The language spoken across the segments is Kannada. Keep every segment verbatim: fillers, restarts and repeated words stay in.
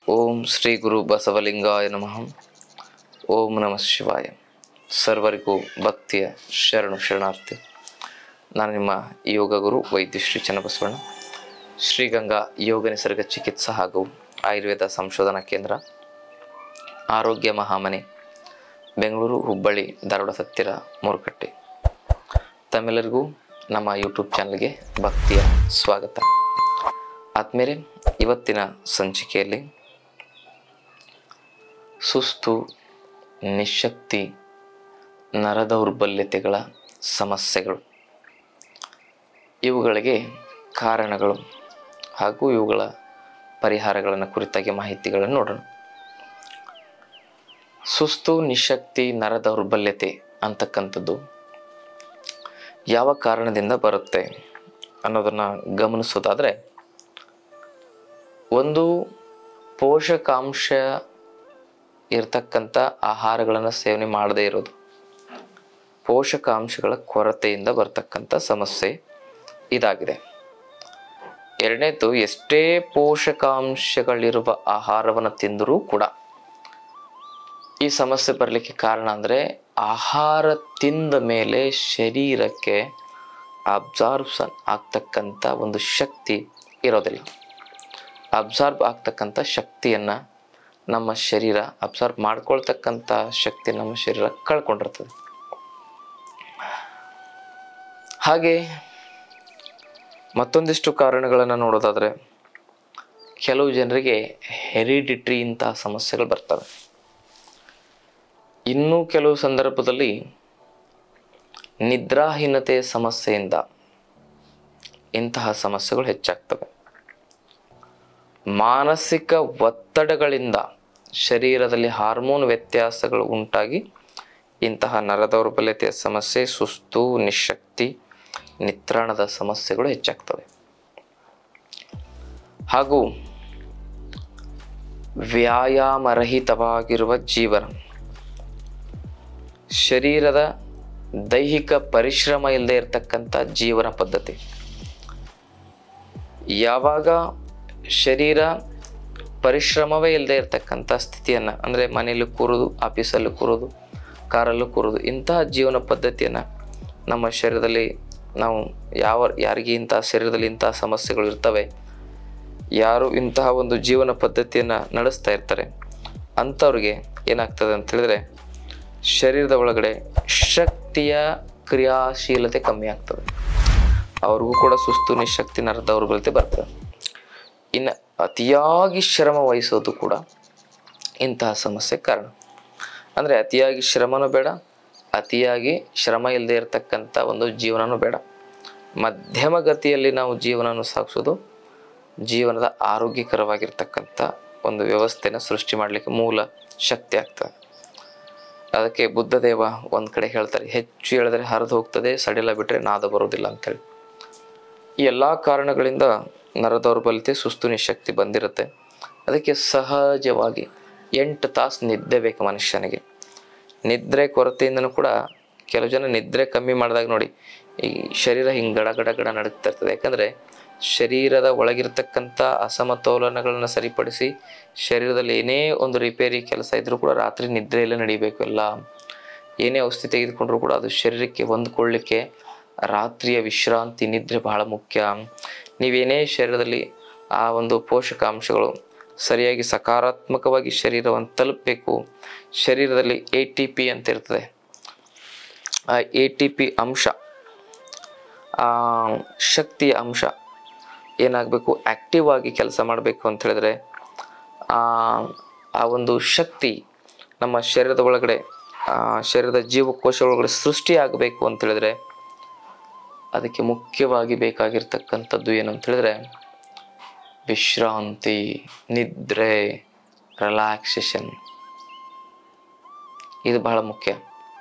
ಓಂ ಶ್ರೀ ಗುರು ಬಸವಲಿಂಗಾಯ ನಮಃ. ಓಂ ನಮಃ ಶಿವಾಯ. ಸರ್ವರಿಗೂ ಭಕ್ತಿಯ ಶರಣು ಶರಣಾರ್ಥಿ. ನಾನು ನಿಮ್ಮ ಯೋಗ ಗುರು ವೈದ್ಯ ಶ್ರೀ ಚನ್ನಬಸವಣ್ಣ, ಶ್ರೀಗಂಗಾ ಯೋಗ ನಿಸರ್ಗ ಚಿಕಿತ್ಸಾ ಹಾಗೂ ಆಯುರ್ವೇದ ಸಂಶೋಧನಾ ಕೇಂದ್ರ, ಆರೋಗ್ಯ ಮಹಾಮನೆ, ಬೆಂಗಳೂರು, ಹುಬ್ಬಳ್ಳಿ, ಧಾರವಾಡ ಹತ್ತಿರ ಮೂರುಕಟ್ಟೆ. ತಮ್ಮೆಲ್ಲರಿಗೂ ನಮ್ಮ ಯೂಟ್ಯೂಬ್ ಚಾನಲ್ಗೆ ಭಕ್ತಿಯ ಸ್ವಾಗತ. ಆದ್ಮೇಲೆ ಇವತ್ತಿನ ಸಂಚಿಕೆಯಲ್ಲಿ ಸುಸ್ತು, ನಿಶಕ್ತಿ, ನರದೌರ್ಬಲ್ಯತೆಗಳ ಸಮಸ್ಯೆಗಳು, ಇವುಗಳಿಗೆ ಕಾರಣಗಳು ಹಾಗೂ ಇವುಗಳ ಪರಿಹಾರಗಳನ್ನು ಕುರಿತಾಗಿ ಮಾಹಿತಿಗಳನ್ನು ನೋಡೋಣ. ಸುಸ್ತು, ನಿಶಕ್ತಿ, ನರದೌರ್ಬಲ್ಯತೆ ಅಂತಕ್ಕಂಥದ್ದು ಯಾವ ಕಾರಣದಿಂದ ಬರುತ್ತೆ ಅನ್ನೋದನ್ನು ಗಮನಿಸೋದಾದರೆ, ಒಂದು ಪೋಷಕಾಂಶ ಇರತಕ್ಕಂಥ ಆಹಾರಗಳನ್ನು ಸೇವನೆ ಮಾಡದೇ ಇರೋದು, ಪೋಷಕಾಂಶಗಳ ಕೊರತೆಯಿಂದ ಬರ್ತಕ್ಕಂಥ ಸಮಸ್ಯೆ ಇದಾಗಿದೆ. ಎರಡನೇದು, ಎಷ್ಟೇ ಪೋಷಕಾಂಶಗಳಿರುವ ಆಹಾರವನ್ನು ತಿಂದರೂ ಕೂಡ ಈ ಸಮಸ್ಯೆ ಬರಲಿಕ್ಕೆ ಕಾರಣ ಅಂದರೆ ಆಹಾರ ತಿಂದ ಮೇಲೆ ಶರೀರಕ್ಕೆ ಅಬ್ಸಾರ್ಬ್ಷನ್ ಆಗ್ತಕ್ಕಂಥ ಒಂದು ಶಕ್ತಿ ಇರೋದಿಲ್ಲ. ಅಬ್ಸಾರ್ಬ್ ಆಗ್ತಕ್ಕಂಥ ಶಕ್ತಿಯನ್ನು ನಮ್ಮ ಶರೀರ ಅಬ್ಸಾರ್ಬ್ ಮಾಡ್ಕೊಳ್ತಕ್ಕಂಥ ಶಕ್ತಿ ನಮ್ಮ ಶರೀರ ಕಳ್ಕೊಂಡಿರ್ತದೆ. ಹಾಗೆ ಮತ್ತೊಂದಿಷ್ಟು ಕಾರಣಗಳನ್ನು ನೋಡೋದಾದರೆ, ಕೆಲವು ಜನರಿಗೆ ಹೆರಿಡಿಟ್ರಿ ಇಂತಹ ಸಮಸ್ಯೆಗಳು ಬರ್ತವೆ. ಇನ್ನೂ ಕೆಲವು ಸಂದರ್ಭದಲ್ಲಿ ನಿದ್ರಾಹೀನತೆಯ ಸಮಸ್ಯೆಯಿಂದ ಇಂತಹ ಸಮಸ್ಯೆಗಳು ಹೆಚ್ಚಾಗ್ತವೆ. ಮಾನಸಿಕ ಒತ್ತಡಗಳಿಂದ ಶರೀರದಲ್ಲಿ ಹಾರ್ಮೋನ್ ವ್ಯತ್ಯಾಸಗಳು ಉಂಟಾಗಿ ಇಂತಹ ನರದೌರ್ಬಲ್ಯತೆಯ ಸಮಸ್ಯೆ, ಸುಸ್ತು, ನಿಶಕ್ತಿ, ನಿತ್ರಾಣದ ಸಮಸ್ಯೆಗಳು ಹೆಚ್ಚಾಗ್ತವೆ. ಹಾಗೂ ವ್ಯಾಯಾಮರಹಿತವಾಗಿರುವ ಜೀವನ, ಶರೀರದ ದೈಹಿಕ ಪರಿಶ್ರಮ ಇಲ್ಲದೆ ಇರತಕ್ಕಂಥ ಜೀವನ ಪದ್ಧತಿ. ಯಾವಾಗ ಶರೀರ ಪರಿಶ್ರಮವೇ ಇಲ್ಲದೆ ಇರತಕ್ಕಂಥ ಸ್ಥಿತಿಯನ್ನು, ಅಂದರೆ ಮನೆಯಲ್ಲಿ ಕೂರೋದು, ಆಫೀಸಲ್ಲಿ ಕೂರೋದು, ಕಾರಲ್ಲೂ ಕೂರೋದು, ಇಂತಹ ಜೀವನ ಪದ್ಧತಿಯನ್ನು ನಮ್ಮ ಶರೀರದಲ್ಲಿ ನಾವು ಯಾವ ಯಾರಿಗೆ ಇಂತಹ ಶರೀರದಲ್ಲಿ ಇಂತಹ ಸಮಸ್ಯೆಗಳು ಇರ್ತವೆ, ಯಾರು ಇಂತಹ ಒಂದು ಜೀವನ ಪದ್ಧತಿಯನ್ನು ನಡೆಸ್ತಾ ಇರ್ತಾರೆ ಅಂಥವ್ರಿಗೆ ಏನಾಗ್ತದೆ ಅಂತ ಹೇಳಿದ್ರೆ, ಶರೀರದ ಒಳಗಡೆ ಶಕ್ತಿಯ ಕ್ರಿಯಾಶೀಲತೆ ಕಮ್ಮಿ ಆಗ್ತದೆ. ಅವ್ರಿಗೂ ಕೂಡ ಸುಸ್ತು, ನಿಶಕ್ತಿ, ನರದೌರ್ಬಲ್ಯತೆ ಬರ್ತದೆ. ಇನ್ನು ಅತಿಯಾಗಿ ಶ್ರಮ ವಹಿಸೋದು ಕೂಡ ಇಂತಹ ಸಮಸ್ಯೆ ಕಾರಣ. ಅಂದರೆ ಅತಿಯಾಗಿ ಶ್ರಮನೂ ಬೇಡ, ಅತಿಯಾಗಿ ಶ್ರಮ ಇಲ್ಲದೆ ಇರತಕ್ಕಂಥ ಒಂದು ಜೀವನನೂ ಬೇಡ. ಮಧ್ಯಮ ಗತಿಯಲ್ಲಿ ನಾವು ಜೀವನವನ್ನು ಸಾಗಿಸೋದು ಜೀವನದ ಆರೋಗ್ಯಕರವಾಗಿರ್ತಕ್ಕಂಥ ಒಂದು ವ್ಯವಸ್ಥೆನ ಸೃಷ್ಟಿ ಮಾಡಲಿಕ್ಕೆ ಮೂಲ ಶಕ್ತಿ ಆಗ್ತದೆ. ಅದಕ್ಕೆ ಬುದ್ಧದೇವ ಒಂದು ಕಡೆ ಹೇಳ್ತಾರೆ, ಹೆಚ್ಚು ಹೇಳಿದ್ರೆ ಹರಿದು ಹೋಗ್ತದೆ, ಸಡಿಲ ಬಿಟ್ಟರೆ ನಾದ ಬರೋದಿಲ್ಲ ಅಂತೇಳಿ. ಈ ಎಲ್ಲ ಕಾರಣಗಳಿಂದ ನರದೌರ್ಬಲ್ಯತೆ, ಸುಸ್ತು, ನಿಶಕ್ತಿ ಬಂದಿರುತ್ತೆ. ಅದಕ್ಕೆ ಸಹಜವಾಗಿ ಎಂಟು ತಾಸು ನಿದ್ದೆ ಬೇಕು ಮನುಷ್ಯನಿಗೆ. ನಿದ್ರೆ ಕೊರತೆಯಿಂದನೂ ಕೂಡ ಕೆಲವು ಜನ ನಿದ್ರೆ ಕಮ್ಮಿ ಮಾಡಿದಾಗ ನೋಡಿ ಈ ಶರೀರ ಹಿಂಗೆ ಗಡ ಗಡ ಗಡ ನಡುಗ್ತಾ ಇರ್ತದೆ. ಯಾಕಂದರೆ ಶರೀರದ ಒಳಗಿರ್ತಕ್ಕಂಥ ಅಸಮತೋಲನಗಳನ್ನು ಸರಿಪಡಿಸಿ ಶರೀರದಲ್ಲಿ ಏನೇ ಒಂದು ರಿಪೇರಿ ಕೆಲಸ ಇದ್ದರೂ ಕೂಡ ರಾತ್ರಿ ನಿದ್ರೆಯಲ್ಲೇ ನಡಿಬೇಕು. ಎಲ್ಲ ಏನೇ ಔಷಧಿ ತೆಗೆದುಕೊಂಡ್ರೂ ಕೂಡ ಅದು ಶರೀರಕ್ಕೆ ಹೊಂದ್ಕೊಳ್ಳಿಕ್ಕೆ ರಾತ್ರಿಯ ವಿಶ್ರಾಂತಿ, ನಿದ್ರೆ ಬಹಳ ಮುಖ್ಯ. ನೀವೇನೇ ಶರೀರದಲ್ಲಿ ಆ ಒಂದು ಪೋಷಕಾಂಶಗಳು ಸರಿಯಾಗಿ ಸಕಾರಾತ್ಮಕವಾಗಿ ಶರೀರವನ್ನು ತಲುಪಬೇಕು. ಶರೀರದಲ್ಲಿ ಎ ಟಿ ಪಿ ಅಂತ ಇರ್ತದೆ. ಆ ಎ ಟಿ ಪಿ ಅಂಶ, ಆ ಶಕ್ತಿಯ ಅಂಶ ಏನಾಗಬೇಕು, ಆ್ಯಕ್ಟಿವ್ ಆಗಿ ಕೆಲಸ ಮಾಡಬೇಕು ಅಂತ ಹೇಳಿದ್ರೆ, ಆ ಒಂದು ಶಕ್ತಿ ನಮ್ಮ ಶರೀರದ ಒಳಗಡೆ, ಶರೀರದ ಜೀವಕೋಶ ಒಳಗಡೆ ಸೃಷ್ಟಿಯಾಗಬೇಕು ಅಂತ ಹೇಳಿದ್ರೆ ಅದಕ್ಕೆ ಮುಖ್ಯವಾಗಿ ಬೇಕಾಗಿರ್ತಕ್ಕಂಥದ್ದು ಏನಂತ ಹೇಳಿದ್ರೆ ವಿಶ್ರಾಂತಿ, ನಿದ್ರೆ, ರಿಲ್ಯಾಕ್ಸೇಷನ್. ಇದು ಬಹಳ ಮುಖ್ಯ.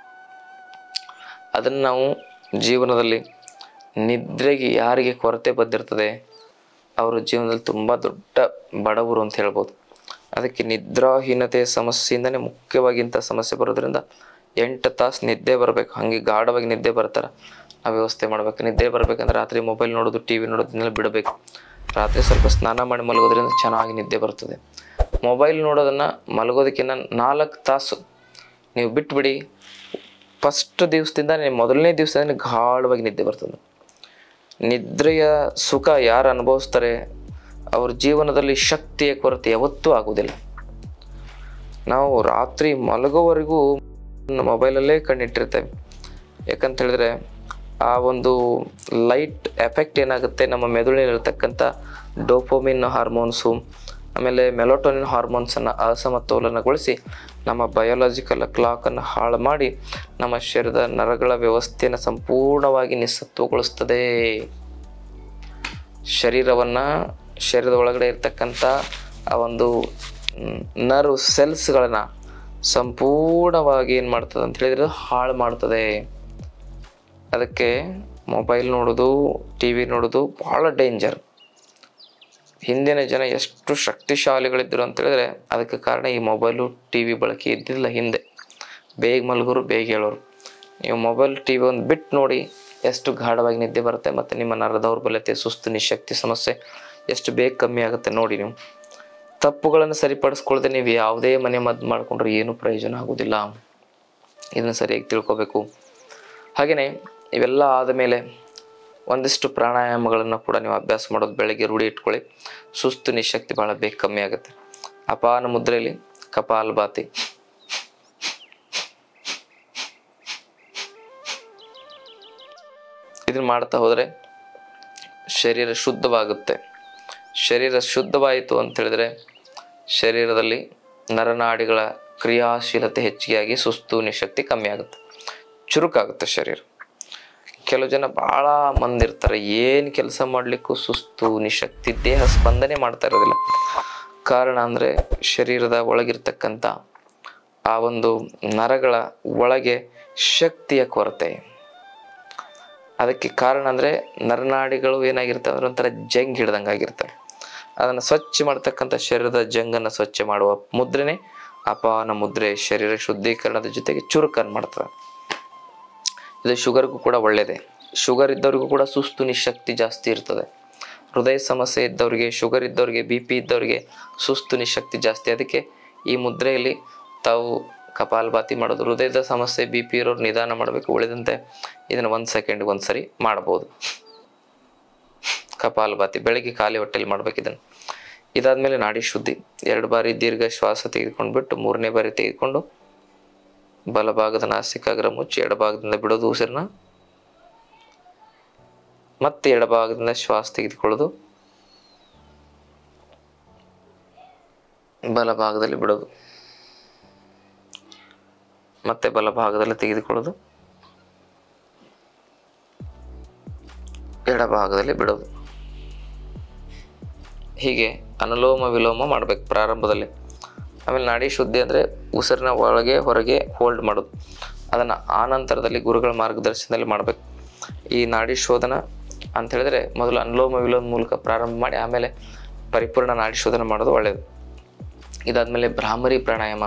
ಅದನ್ನು ನಾವು ಜೀವನದಲ್ಲಿ ನಿದ್ರೆಗೆ ಯಾರಿಗೆ ಕೊರತೆ ಬಂದಿರ್ತದೆ ಅವರು ಜೀವನದಲ್ಲಿ ತುಂಬ ದೊಡ್ಡ ಬಡವರು ಅಂತ ಹೇಳ್ಬೋದು. ಅದಕ್ಕೆ ನಿದ್ರಾಹೀನತೆಯ ಸಮಸ್ಯೆಯಿಂದನೇ ಮುಖ್ಯವಾಗಿ ಇಂಥ ಸಮಸ್ಯೆ ಬರೋದ್ರಿಂದ ಎಂಟು ತಾಸು ನಿದ್ದೆ ಬರಬೇಕು. ಹಾಗೆ ಗಾಢವಾಗಿ ನಿದ್ದೆ ಬರ್ತಾರೆ, ನಾವು ವ್ಯವಸ್ಥೆ ಮಾಡ್ಬೇಕು. ನಿದ್ದೆ ಬರ್ಬೇಕಂದ್ರೆ ರಾತ್ರಿ ಮೊಬೈಲ್ ನೋಡೋದು, ಟಿ ವಿ ನೋಡೋದನ್ನೆಲ್ಲ ಬಿಡಬೇಕು. ರಾತ್ರಿ ಸ್ವಲ್ಪ ಸ್ನಾನ ಮಾಡಿ ಮಲಗೋದ್ರಿಂದ ಚೆನ್ನಾಗಿ ನಿದ್ದೆ ಬರ್ತದೆ. ಮೊಬೈಲ್ ನೋಡೋದನ್ನು ಮಲಗೋದಕ್ಕಿಂತ ನಾಲ್ಕು ತಾಸು ನೀವು ಬಿಟ್ಬಿಡಿ. ಫಸ್ಟ್ ದಿವಸದಿಂದ ನೀವು ಮೊದಲನೇ ದಿವಸದಿಂದ ಗಾಢವಾಗಿ ನಿದ್ದೆ ಬರ್ತದೆ. ನಿದ್ರೆಯ ಸುಖ ಯಾರು ಅನುಭವಿಸ್ತಾರೆ ಅವ್ರ ಜೀವನದಲ್ಲಿ ಶಕ್ತಿಯ ಕೊರತೆ ಯಾವತ್ತೂ ಆಗೋದಿಲ್ಲ. ನಾವು ರಾತ್ರಿ ಮಲಗೋವರೆಗೂ ಮೊಬೈಲಲ್ಲೇ ಕಣ್ಣಿಟ್ಟಿರ್ತೇವೆ. ಯಾಕಂತ ಹೇಳಿದ್ರೆ ಆ ಒಂದು ಲೈಟ್ ಎಫೆಕ್ಟ್ ಏನಾಗುತ್ತೆ, ನಮ್ಮ ಮೆದುಳಿನಲ್ಲಿರ್ತಕ್ಕಂಥ ಡೋಪೋಮಿನ್ ಹಾರ್ಮೋನ್ಸು ಆಮೇಲೆ ಮೆಲೋಟೋನಿನ್ ಹಾರ್ಮೋನ್ಸನ್ನು ಅಸಮತೋಲನಗೊಳಿಸಿ ನಮ್ಮ ಬಯೋಲಾಜಿಕಲ್ ಕ್ಲಾಕನ್ನು ಹಾಳು ಮಾಡಿ ನಮ್ಮ ಶರೀರದ ನರಗಳ ವ್ಯವಸ್ಥೆಯನ್ನು ಸಂಪೂರ್ಣವಾಗಿ ನಿಸ್ಸತ್ವಗೊಳಿಸ್ತದೆ. ಶರೀರವನ್ನು ಶರೀರದ ಒಳಗಡೆ ಇರ್ತಕ್ಕಂಥ ಆ ಒಂದು ನರ್ವ್ ಸೆಲ್ಸ್ಗಳನ್ನು ಸಂಪೂರ್ಣವಾಗಿ ಏನು ಮಾಡ್ತದೆ ಅಂತ ಹೇಳಿದರೆ ಹಾಳು ಮಾಡ್ತದೆ. ಅದಕ್ಕೆ ಮೊಬೈಲ್ ನೋಡೋದು, ಟಿ ವಿ ನೋಡೋದು ಭಾಳ ಡೇಂಜರ್. ಹಿಂದಿನ ಜನ ಎಷ್ಟು ಶಕ್ತಿಶಾಲಿಗಳಿದ್ದರು ಅಂತ ಹೇಳಿದ್ರೆ ಅದಕ್ಕೆ ಕಾರಣ ಈ ಮೊಬೈಲು ಟಿ ವಿ ಬಳಕೆ ಇದ್ದಿಲ್ಲ. ಹಿಂದೆ ಬೇಗ ಮಲಗೋರು, ಬೇಗ ಹೇಳೋರು. ನೀವು ಮೊಬೈಲ್ ಟಿ ವಿ ಒಂದು ಬಿಟ್ಟು ನೋಡಿ ಎಷ್ಟು ಗಾಢವಾಗಿ ನಿದ್ದೆ ಬರುತ್ತೆ, ಮತ್ತು ನಿಮ್ಮ ನರ ದೌರ್ಬಲ್ಯತೆ, ಸುಸ್ತು, ನಿಶಕ್ತಿ ಸಮಸ್ಯೆ ಎಷ್ಟು ಬೇಗ ಕಮ್ಮಿ ಆಗುತ್ತೆ ನೋಡಿ. ನೀವು ತಪ್ಪುಗಳನ್ನು ಸರಿಪಡಿಸ್ಕೊಳ್ದೆ ನೀವು ಯಾವುದೇ ಮನೆ ಮದ್ದು ಮಾಡಿಕೊಂಡ್ರೆ ಏನೂ ಪ್ರಯೋಜನ ಆಗೋದಿಲ್ಲ. ಇದನ್ನು ಸರಿಯಾಗಿ ತಿಳ್ಕೊಬೇಕು. ಹಾಗೆಯೇ ಇವೆಲ್ಲ ಆದಮೇಲೆ ಒಂದಿಷ್ಟು ಪ್ರಾಣಾಯಾಮಗಳನ್ನು ಕೂಡ ನೀವು ಅಭ್ಯಾಸ ಮಾಡೋದು ಬೆಳಗ್ಗೆ ರೂಢಿ ಇಟ್ಕೊಳ್ಳಿ. ಸುಸ್ತು, ನಿಶಕ್ತಿ ಭಾಳ ಬೇಗ ಕಮ್ಮಿ ಆಗುತ್ತೆ. ಅಪಾನ ಮುದ್ರೆಯಲ್ಲಿ ಕಪಾಲಭಾತಿ, ಇದನ್ನು ಮಾಡ್ತಾ ಹೋದರೆ ಶರೀರ ಶುದ್ಧವಾಗುತ್ತೆ. ಶರೀರ ಶುದ್ಧವಾಯಿತು ಅಂತ ಹೇಳಿದ್ರೆ ಶರೀರದಲ್ಲಿ ನರನಾಡಿಗಳ ಕ್ರಿಯಾಶೀಲತೆ ಹೆಚ್ಚಿಗೆಯಾಗಿ ಸುಸ್ತು, ನಿಶಕ್ತಿ ಕಮ್ಮಿ ಆಗುತ್ತೆ, ಚುರುಕಾಗುತ್ತೆ ಶರೀರ. ಕೆಲವು ಜನ ಭಾಳ ಮಂದಿ ಇರ್ತಾರೆ, ಏನು ಕೆಲಸ ಮಾಡಲಿಕ್ಕೂ ಸುಸ್ತು, ನಿಶಕ್ತಿ, ದೇಹ ಸ್ಪಂದನೆ ಮಾಡ್ತಾ ಇರೋದಿಲ್ಲ. ಕಾರಣ ಅಂದರೆ ಶರೀರದ ಒಳಗಿರ್ತಕ್ಕಂಥ ಆ ಒಂದು ನರಗಳ ಒಳಗೆ ಶಕ್ತಿಯ ಕೊರತೆ. ಅದಕ್ಕೆ ಕಾರಣ ಅಂದರೆ ನರನಾಡಿಗಳು ಏನಾಗಿರ್ತವೆ ಅಂದ್ರೆ ಒಂಥರ ಜಂಗ್ ಹಿಡ್ದಂಗೆ ಆಗಿರ್ತವೆ. ಅದನ್ನು ಸ್ವಚ್ಛ ಮಾಡ್ತಕ್ಕಂಥ ಶರೀರದ ಜಂಗನ್ನು ಸ್ವಚ್ಛ ಮಾಡುವ ಮುದ್ರೆನೇ ಅಪಾನ ಮುದ್ರೆ. ಶರೀರ ಶುದ್ಧೀಕರಣದ ಜೊತೆಗೆ ಚುರುಕನ್ನು ಮಾಡ್ತದೆ. ಇದು ಶುಗರ್ಗೂ ಕೂಡ ಒಳ್ಳೆಯದೇ. ಶುಗರ್ ಇದ್ದವ್ರಿಗೂ ಕೂಡ ಸುಸ್ತು, ನಿಶಕ್ತಿ ಜಾಸ್ತಿ ಇರ್ತದೆ. ಹೃದಯ ಸಮಸ್ಯೆ ಇದ್ದವ್ರಿಗೆ, ಶುಗರ್ ಇದ್ದವ್ರಿಗೆ, ಬಿ ಪಿ ಇದ್ದವ್ರಿಗೆ ಸುಸ್ತು, ನಿಶಕ್ತಿ ಜಾಸ್ತಿ. ಅದಕ್ಕೆ ಈ ಮುದ್ರೆಯಲ್ಲಿ ತಾವು ಕಪಾಲಭಾತಿ ಮಾಡೋದು. ಹೃದಯದ ಸಮಸ್ಯೆ, ಬಿ ಪಿ ಇರೋರು ನಿಧಾನ ಮಾಡಬೇಕು. ಉಳಿದಂತೆ ಇದನ್ನು ಒಂದು ಸೆಕೆಂಡ್ಗೆ ಒಂದು ಸರಿ ಮಾಡ್ಬೋದು. ಕಪಾಲಭಾತಿ ಬೆಳಗ್ಗೆ ಖಾಲಿ ಹೊಟ್ಟೆಲಿ ಮಾಡ್ಬೇಕು ಇದನ್ನು. ಇದಾದಮೇಲೆ ನಾಡಿ ಶುದ್ಧಿ. ಎರಡು ಬಾರಿ ದೀರ್ಘ ಶ್ವಾಸ ತೆಗೆದುಕೊಂಡು ಬಿಟ್ಟು ಮೂರನೇ ಬಾರಿ ತೆಗೆದುಕೊಂಡು ಬಲಭಾಗದ ನಾಸಿಕಾಗ್ರ ಮುಚ್ಚಿ ಎಡಭಾಗದಿಂದ ಬಿಡೋದು ಉಸಿರನ್ನ. ಮತ್ತೆ ಎಡಭಾಗದಿಂದ ಶ್ವಾಸ ತೆಗೆದುಕೊಳ್ಳೋದು, ಬಲಭಾಗದಲ್ಲಿ ಬಿಡೋದು, ಮತ್ತೆ ಬಲಭಾಗದಲ್ಲಿ ತೆಗೆದುಕೊಳ್ಳೋದು, ಎಡಭಾಗದಲ್ಲಿ ಬಿಡೋದು. ಹೀಗೆ ಅನುಲೋಮ ವಿಲೋಮ ಮಾಡ್ಬೇಕು ಪ್ರಾರಂಭದಲ್ಲಿ. ಆಮೇಲೆ ನಾಡಿ ಶುದ್ಧಿ ಅಂದರೆ ಉಸಿರಿನ ಒಳಗೆ ಹೊರಗೆ ಹೋಲ್ಡ್ ಮಾಡೋದು. ಅದನ್ನು ಆನಂತರದಲ್ಲಿ ಗುರುಗಳ ಮಾರ್ಗದರ್ಶನದಲ್ಲಿ ಮಾಡಬೇಕು. ಈ ನಾಡಿ ಶೋಧನ ಅಂತ ಹೇಳಿದ್ರೆ ಮೊದಲು ಅನುಲೋಮ ವಿಲೋಮ ಮೂಲಕ ಪ್ರಾರಂಭ ಮಾಡಿ ಆಮೇಲೆ ಪರಿಪೂರ್ಣ ನಾಡಿ ಶೋಧನ ಮಾಡೋದು ಒಳ್ಳೆಯದು. ಇದಾದಮೇಲೆ ಭ್ರಾಮರಿ ಪ್ರಾಣಾಯಾಮ.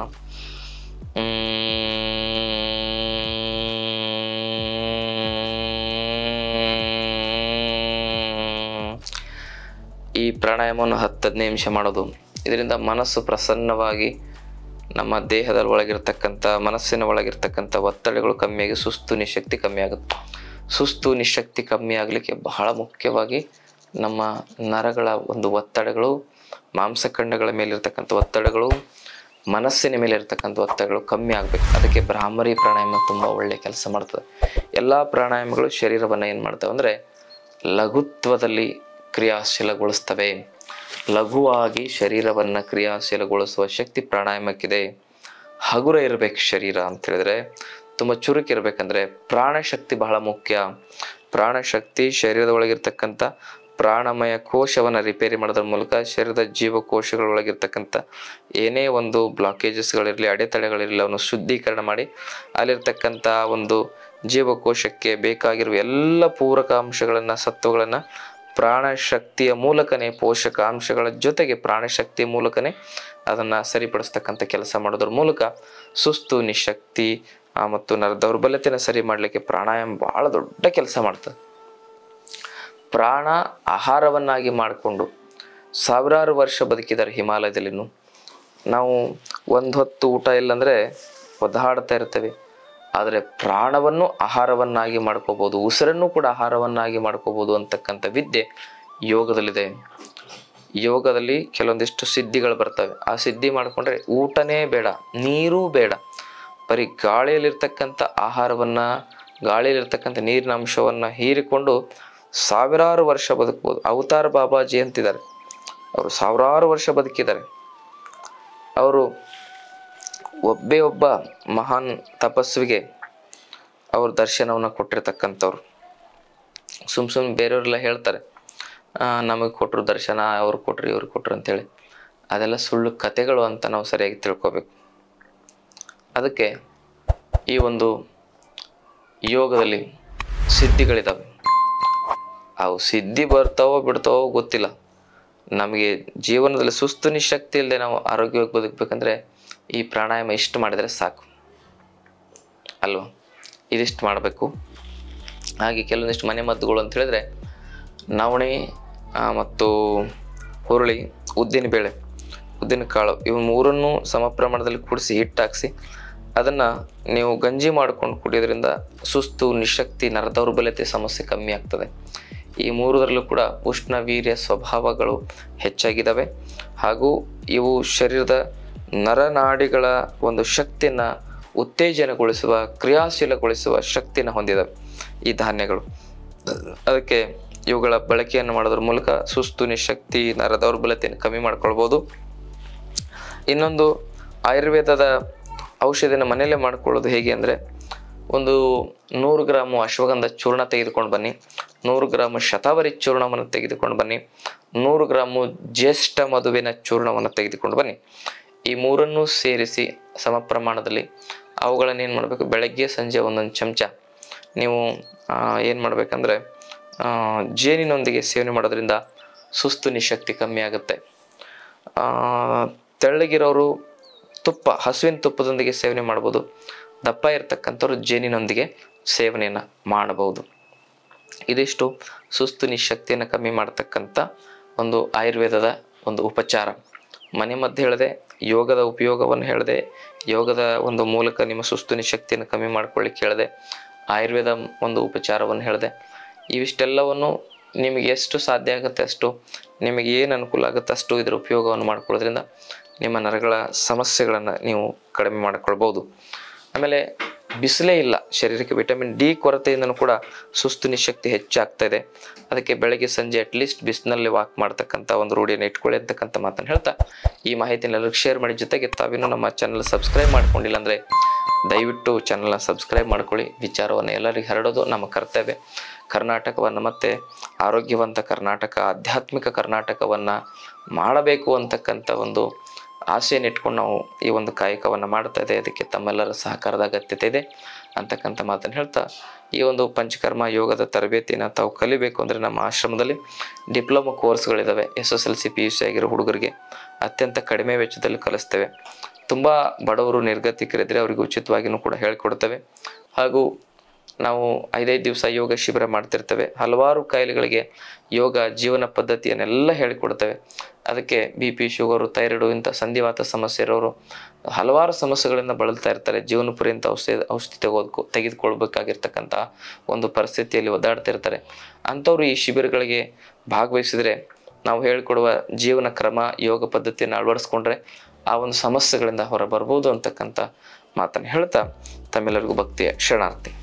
ಈ ಪ್ರಾಣಾಯಾಮವನ್ನು ಹತ್ತು ಹದಿನೈದು ನಿಮಿಷ ಮಾಡೋದು. ಇದರಿಂದ ಮನಸ್ಸು ಪ್ರಸನ್ನವಾಗಿ ನಮ್ಮ ದೇಹದ ಒಳಗಿರ್ತಕ್ಕಂಥ ಮನಸ್ಸಿನ ಒಳಗಿರ್ತಕ್ಕಂಥ ಒತ್ತಡಗಳು ಕಮ್ಮಿಯಾಗಿ ಸುಸ್ತು, ನಿಶಕ್ತಿ ಕಮ್ಮಿ ಆಗುತ್ತೆ. ಸುಸ್ತು, ನಿಶಕ್ತಿ ಕಮ್ಮಿ ಆಗಲಿಕ್ಕೆ ಬಹಳ ಮುಖ್ಯವಾಗಿ ನಮ್ಮ ನರಗಳ ಒಂದು ಒತ್ತಡಗಳು, ಮಾಂಸಖಂಡಗಳ ಮೇಲಿರ್ತಕ್ಕಂಥ ಒತ್ತಡಗಳು, ಮನಸ್ಸಿನ ಮೇಲೆ ಇರ್ತಕ್ಕಂಥ ಒತ್ತಡಗಳು ಕಮ್ಮಿ ಆಗಬೇಕು. ಅದಕ್ಕೆ ಭ್ರಾಮರಿ ಪ್ರಾಣಾಯಾಮ ತುಂಬ ಒಳ್ಳೆಯ ಕೆಲಸ ಮಾಡ್ತದೆ. ಎಲ್ಲ ಪ್ರಾಣಾಯಾಮಗಳು ಶರೀರವನ್ನು ಏನು ಮಾಡ್ತವೆ ಅಂದರೆ ಲಘುತ್ವದಲ್ಲಿ ಕ್ರಿಯಾಶೀಲಗೊಳಿಸ್ತವೆ. ಲಘುವಾಗಿ ಶರೀರವನ್ನು ಕ್ರಿಯಾಶೀಲಗೊಳಿಸುವ ಶಕ್ತಿ ಪ್ರಾಣಾಯಾಮಕ್ಕಿದೆ. ಹಗುರ ಇರಬೇಕು ಶರೀರ ಅಂತ ಹೇಳಿದ್ರೆ, ತುಂಬ ಚುರುಕಿರ್ಬೇಕಂದ್ರೆ ಪ್ರಾಣಶಕ್ತಿ ಬಹಳ ಮುಖ್ಯ. ಪ್ರಾಣಶಕ್ತಿ ಶರೀರದ ಒಳಗಿರ್ತಕ್ಕಂಥ ಪ್ರಾಣಮಯ ಕೋಶವನ್ನು ರಿಪೇರಿ ಮಾಡೋದ್ರ ಮೂಲಕ ಶರೀರದ ಜೀವಕೋಶಗಳೊಳಗಿರ್ತಕ್ಕಂಥ ಏನೇ ಒಂದು ಬ್ಲಾಕೇಜಸ್ಗಳಿರಲಿ, ಅಡೆತಡೆಗಳಿರಲಿ ಅವನ್ನು ಶುದ್ಧೀಕರಣ ಮಾಡಿ ಅಲ್ಲಿರ್ತಕ್ಕಂಥ ಒಂದು ಜೀವಕೋಶಕ್ಕೆ ಬೇಕಾಗಿರುವ ಎಲ್ಲ ಪೂರಕಾಂಶಗಳನ್ನು, ಸತ್ವಗಳನ್ನು ಪ್ರಾಣಶಕ್ತಿಯ ಮೂಲಕನೇ, ಪೋಷಕಾಂಶಗಳ ಜೊತೆಗೆ ಪ್ರಾಣಶಕ್ತಿಯ ಮೂಲಕನೇ ಅದನ್ನು ಸರಿಪಡಿಸ್ತಕ್ಕಂಥ ಕೆಲಸ ಮಾಡೋದ್ರ ಮೂಲಕ ಸುಸ್ತು, ನಿಶಕ್ತಿ ಮತ್ತು ನರ ದೌರ್ಬಲ್ಯತೆಯನ್ನು ಸರಿ ಮಾಡಲಿಕ್ಕೆ ಪ್ರಾಣಾಯಾಮ ಭಾಳ ದೊಡ್ಡ ಕೆಲಸ ಮಾಡ್ತದೆ. ಪ್ರಾಣ ಆಹಾರವನ್ನಾಗಿ ಮಾಡಿಕೊಂಡು ಸಾವಿರಾರು ವರ್ಷ ಬದುಕಿದ್ದಾರೆ ಹಿಮಾಲಯದಲ್ಲಿನೂ. ನಾವು ಒಂದು ಹೊತ್ತು ಊಟ ಇಲ್ಲಂದರೆ ಒದ್ದಾಡ್ತಾ ಇರ್ತೇವೆ. ಆದರೆ ಪ್ರಾಣವನ್ನು ಆಹಾರವನ್ನಾಗಿ ಮಾಡ್ಕೋಬೋದು, ಉಸಿರನ್ನು ಕೂಡ ಆಹಾರವನ್ನಾಗಿ ಮಾಡ್ಕೋಬೋದು ಅಂತಕ್ಕಂಥ ವಿದ್ಯೆ ಯೋಗದಲ್ಲಿದೆ. ಯೋಗದಲ್ಲಿ ಕೆಲವೊಂದಿಷ್ಟು ಸಿದ್ಧಿಗಳು ಬರ್ತವೆ. ಆ ಸಿದ್ಧಿ ಮಾಡಿಕೊಂಡ್ರೆ ಊಟನೇ ಬೇಡ, ನೀರೂ ಬೇಡ, ಬರೀ ಗಾಳಿಯಲ್ಲಿರ್ತಕ್ಕಂಥ ಆಹಾರವನ್ನು, ಗಾಳಿಯಲ್ಲಿರ್ತಕ್ಕಂಥ ನೀರಿನ ಅಂಶವನ್ನು ಹೀರಿಕೊಂಡು ಸಾವಿರಾರು ವರ್ಷ ಬದುಕ್ಬೋದು. ಅವತಾರ್ ಬಾಬಾಜಿ ಅಂತಿದ್ದಾರೆ, ಅವರು ಸಾವಿರಾರು ವರ್ಷ ಬದುಕಿದ್ದಾರೆ. ಅವರು ಒಬ್ಬೇ ಒಬ್ಬ ಮಹಾನ್ ತಪಸ್ವಿಗೆ ಅವ್ರ ದರ್ಶನವನ್ನು ಕೊಟ್ಟಿರ್ತಕ್ಕಂಥವ್ರು. ಸುಮ್ ಸುಮ್ಮನೆ ಬೇರೆಯವರೆಲ್ಲ ಹೇಳ್ತಾರೆ ನಮಗೆ ಕೊಟ್ಟರು ದರ್ಶನ, ಅವ್ರು ಕೊಟ್ರು ಇವ್ರು ಕೊಟ್ರು ಅಂತೇಳಿ. ಅದೆಲ್ಲ ಸುಳ್ಳು ಕಥೆಗಳು ಅಂತ ನಾವು ಸರಿಯಾಗಿ ತಿಳ್ಕೊಬೇಕು. ಅದಕ್ಕೆ ಈ ಒಂದು ಯೋಗದಲ್ಲಿ ಸಿದ್ಧಿಗಳಿದ್ದಾವೆ. ಅವು ಸಿದ್ಧಿ ಬರ್ತಾವೋ ಬಿಡ್ತಾವೋ ಗೊತ್ತಿಲ್ಲ. ನಮಗೆ ಜೀವನದಲ್ಲಿ ಸುಸ್ತು ನಿಶಕ್ತಿ ಇಲ್ಲದೆ ನಾವು ಆರೋಗ್ಯವಾಗಿ ಬದುಕಬೇಕಂದ್ರೆ ಈ ಪ್ರಾಣಾಯಾಮ ಇಷ್ಟು ಮಾಡಿದರೆ ಸಾಕು ಅಲ್ವಾ? ಇದಿಷ್ಟು ಮಾಡಬೇಕು. ಹಾಗೆ ಕೆಲವೊಂದಿಷ್ಟು ಮನೆ ಮದ್ದುಗಳು ಅಂತ ಹೇಳಿದ್ರೆ ನವಣೆ ಮತ್ತು ಹುರುಳಿ, ಉದ್ದಿನ ಬೇಳೆ, ಉದ್ದಿನ ಕಾಳು, ಇವು ಮೂರನ್ನು ಸಮ ಪ್ರಮಾಣದಲ್ಲಿ ಕೂಡಿಸಿ ಹಿಟ್ಟಾಕಿಸಿ ಅದನ್ನು ನೀವು ಗಂಜಿ ಮಾಡ್ಕೊಂಡು ಕುಡಿಯೋದ್ರಿಂದ ಸುಸ್ತು, ನಿಶಕ್ತಿ, ನರದೌರ್ಬಲ್ಯತೆ ಸಮಸ್ಯೆ ಕಮ್ಮಿ ಆಗ್ತದೆ. ಈ ಮೂರರಲ್ಲೂ ಕೂಡ ಉಷ್ಣ ವೀರ್ಯ ಸ್ವಭಾವಗಳು ಹೆಚ್ಚಾಗಿದ್ದಾವೆ. ಹಾಗೂ ಇವು ಶರೀರದ ನರನಾಡಿಗಳ ಒಂದು ಶಕ್ತಿಯನ್ನು ಉತ್ತೇಜನಗೊಳಿಸುವ, ಕ್ರಿಯಾಶೀಲಗೊಳಿಸುವ ಶಕ್ತಿಯನ್ನು ಹೊಂದಿದ್ದಾವೆ ಈ ಧಾನ್ಯಗಳು. ಅದಕ್ಕೆ ಇವುಗಳ ಬಳಕೆಯನ್ನು ಮಾಡೋದ್ರ ಮೂಲಕ ಸುಸ್ತು, ನಿಶಕ್ತಿ, ನರ ದೌರ್ಬಲ್ಯತೆಯನ್ನು ಕಮ್ಮಿ ಮಾಡ್ಕೊಳ್ಬೋದು. ಇನ್ನೊಂದು ಆಯುರ್ವೇದದ ಔಷಧಿನ ಮನೆಯಲ್ಲೇ ಮಾಡ್ಕೊಳ್ಳೋದು ಹೇಗೆ ಅಂದರೆ, ಒಂದು ನೂರು ಗ್ರಾಮು ಅಶ್ವಗಂಧ ಚೂರ್ಣ ತೆಗೆದುಕೊಂಡು ಬನ್ನಿ, ನೂರು ಗ್ರಾಮು ಶತಾವರಿ ಚೂರ್ಣವನ್ನು ತೆಗೆದುಕೊಂಡು ಬನ್ನಿ, ನೂರು ಗ್ರಾಮು ಜ್ಯೇಷ್ಠ ಮಧುವಿನ ಚೂರ್ಣವನ್ನು ತೆಗೆದುಕೊಂಡು ಬನ್ನಿ. ಈ ಮೂರನ್ನು ಸೇರಿಸಿ ಸಮ ಪ್ರಮಾಣದಲ್ಲಿ ಅವುಗಳನ್ನು ಏನು ಮಾಡಬೇಕು, ಬೆಳಗ್ಗೆ ಸಂಜೆ ಒಂದೊಂದು ಚಮಚ ನೀವು ಏನು ಮಾಡಬೇಕಂದ್ರೆ ಜೇನಿನೊಂದಿಗೆ ಸೇವನೆ ಮಾಡೋದ್ರಿಂದ ಸುಸ್ತು, ನಿಶಕ್ತಿ ಕಮ್ಮಿ ಆಗುತ್ತೆ. ತೆಳ್ಳಗಿರೋರು ತುಪ್ಪ, ಹಸುವಿನ ತುಪ್ಪದೊಂದಿಗೆ ಸೇವನೆ ಮಾಡ್ಬೋದು. ದಪ್ಪ ಇರತಕ್ಕಂಥವ್ರು ಜೇನಿನೊಂದಿಗೆ ಸೇವನೆಯನ್ನು ಮಾಡಬಹುದು. ಇದಿಷ್ಟು ಸುಸ್ತು, ನಿಶಕ್ತಿಯನ್ನು ಕಮ್ಮಿ ಮಾಡ್ತಕ್ಕಂಥ ಒಂದು ಆಯುರ್ವೇದದ ಒಂದು ಉಪಚಾರ. ಮನೆ ಮದ್ದು ಹೇಳಿದೆ, ಯೋಗದ ಉಪಯೋಗವನ್ನು ಹೇಳಿದೆ, ಯೋಗದ ಒಂದು ಮೂಲಕ ನಿಮ್ಮ ಸುಸ್ತು ನಿಶಕ್ತಿಯನ್ನು ಕಮ್ಮಿ ಮಾಡ್ಕೊಳ್ಳಿಕ್ಕೆ ಹೇಳಿದೆ, ಆಯುರ್ವೇದ ಒಂದು ಉಪಚಾರವನ್ನು ಹೇಳಿದೆ. ಇವಿಷ್ಟೆಲ್ಲವನ್ನು ನಿಮಗೆ ಎಷ್ಟು ಸಾಧ್ಯ ಆಗುತ್ತೆ ಅಷ್ಟು, ನಿಮಗೆ ಏನು ಅನುಕೂಲ ಆಗುತ್ತೆ ಅಷ್ಟು ಇದರ ಉಪಯೋಗವನ್ನು ಮಾಡ್ಕೊಳ್ಳೋದ್ರಿಂದ ನಿಮ್ಮ ನರಗಳ ಸಮಸ್ಯೆಗಳನ್ನು ನೀವು ಕಡಿಮೆ ಮಾಡಿಕೊಳ್ಬೋದು. ಆಮೇಲೆ ಬಿಸಿಲೇ ಇಲ್ಲ ಶರೀರಕ್ಕೆ, ವಿಟಮಿನ್ ಡಿ ಕೊರತೆಯಿಂದನೂ ಕೂಡ ಸುಸ್ತು ನಿಶಕ್ತಿ ಹೆಚ್ಚಾಗ್ತಾ ಇದೆ. ಅದಕ್ಕೆ ಬೆಳಗ್ಗೆ ಸಂಜೆ ಅಟ್ಲೀಸ್ಟ್ ಬಿಸಿನಲ್ಲಿ ವಾಕ್ ಮಾಡ್ತಕ್ಕಂಥ ಒಂದು ರೂಢಿಯನ್ನು ಇಟ್ಕೊಳ್ಳಿ ಅಂತಕ್ಕಂಥ ಮಾತನ್ನು ಹೇಳ್ತಾ ಈ ಮಾಹಿತಿನ ಎಲ್ಲರಿಗೂ ಶೇರ್ ಮಾಡಿ. ಜೊತೆಗೆ ತಾವಿನ್ನೂ ನಮ್ಮ ಚಾನಲ್ ಸಬ್ಸ್ಕ್ರೈಬ್ ಮಾಡ್ಕೊಂಡಿಲ್ಲ ಅಂದರೆ ದಯವಿಟ್ಟು ಚಾನಲ್ನ ಸಬ್ಸ್ಕ್ರೈಬ್ ಮಾಡ್ಕೊಳ್ಳಿ. ವಿಚಾರವನ್ನು ಎಲ್ಲರಿಗೂ ಹರಡೋದು ನಮ್ಮ ಕರ್ತವ್ಯ. ಕರ್ನಾಟಕವನ್ನು ಮತ್ತು ಆರೋಗ್ಯವಂತ ಕರ್ನಾಟಕ, ಆಧ್ಯಾತ್ಮಿಕ ಕರ್ನಾಟಕವನ್ನು ಮಾಡಬೇಕು ಅಂತಕ್ಕಂಥ ಒಂದು ಆಸೆಯನ್ನು ಇಟ್ಕೊಂಡು ನಾವು ಈ ಒಂದು ಕಾಯಕವನ್ನು ಮಾಡ್ತಾ ಇದೆ. ಅದಕ್ಕೆ ತಮ್ಮೆಲ್ಲರ ಸಹಕಾರದ ಅಗತ್ಯತೆ ಇದೆ ಅಂತಕ್ಕಂಥ ಮಾತನ್ನು ಹೇಳ್ತಾ, ಈ ಒಂದು ಪಂಚಕರ್ಮ ಯೋಗದ ತರಬೇತಿನ ತಾವು ಕಲಿಬೇಕು ಅಂದರೆ ನಮ್ಮ ಆಶ್ರಮದಲ್ಲಿ ಡಿಪ್ಲೊಮಾ ಕೋರ್ಸ್ಗಳಿದ್ದಾವೆ. S S L C P U C ಆಗಿರೋ ಹುಡುಗರಿಗೆ ಅತ್ಯಂತ ಕಡಿಮೆ ವೆಚ್ಚದಲ್ಲಿ ಕಲಿಸ್ತೇವೆ. ತುಂಬ ಬಡವರು, ನಿರ್ಗತಿಕರಿದ್ದರೆ ಅವರಿಗೆ ಉಚಿತವಾಗಿಯೂ ಕೂಡ ಹೇಳಿಕೊಡ್ತೇವೆ. ಹಾಗೂ ನಾವು ಐದೈದು ದಿವಸ ಯೋಗ ಶಿಬಿರ ಮಾಡ್ತಿರ್ತೇವೆ. ಹಲವಾರು ಕಾಯಿಲೆಗಳಿಗೆ ಯೋಗ ಜೀವನ ಪದ್ಧತಿಯನ್ನೆಲ್ಲ ಹೇಳಿಕೊಡ್ತೇವೆ. ಅದಕ್ಕೆ ಬಿ ಪಿ, ಶುಗರು, ಥೈರಾಯ್ಡು, ಇಂಥ ಸಂಧಿವಾತ ಸಮಸ್ಯೆ ಇರೋರು ಹಲವಾರು ಸಮಸ್ಯೆಗಳಿಂದ ಬಳಲ್ತಾ ಇರ್ತಾರೆ. ಜೀವನ ಪರ್ಯಂತ ಔಷಧಿ ಔಷಧಿ ತೆಗೆದುಕೊ ತೆಗೆದುಕೊಳ್ಬೇಕಾಗಿರ್ತಕ್ಕಂಥ ಒಂದು ಪರಿಸ್ಥಿತಿಯಲ್ಲಿ ಒದ್ದಾಡ್ತಿರ್ತಾರೆ. ಅಂಥವ್ರು ಈ ಶಿಬಿರಗಳಿಗೆ ಭಾಗವಹಿಸಿದರೆ ನಾವು ಹೇಳಿಕೊಡುವ ಜೀವನ ಕ್ರಮ, ಯೋಗ ಪದ್ಧತಿಯನ್ನು ಅಳವಡಿಸ್ಕೊಂಡ್ರೆ ಆ ಒಂದು ಸಮಸ್ಯೆಗಳಿಂದ ಹೊರ ಬರ್ಬೋದು ಅಂತಕ್ಕಂಥ ಮಾತನ್ನು ಹೇಳ್ತಾ ತಮ್ಮೆಲ್ಲರಿಗೂ ಭಕ್ತಿಯ ಶರಣಾರ್ಥಿ.